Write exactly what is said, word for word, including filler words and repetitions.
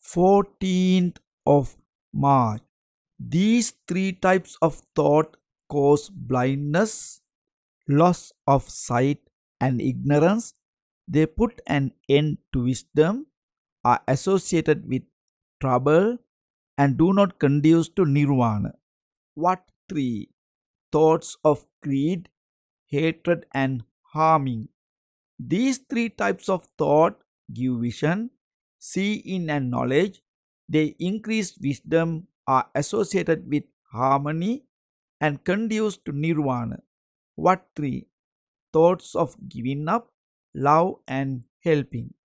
fourteenth of March. These three types of thought cause blindness, loss of sight, and ignorance. They put an end to wisdom, are associated with trouble, and do not conduce to nirvana. What three? Thoughts of greed, hatred, and harming. These three types of thought give vision, see in and knowledge. They increase wisdom, are associated with harmony, and conduce to nirvana. What three? Thoughts of giving up, love, and helping.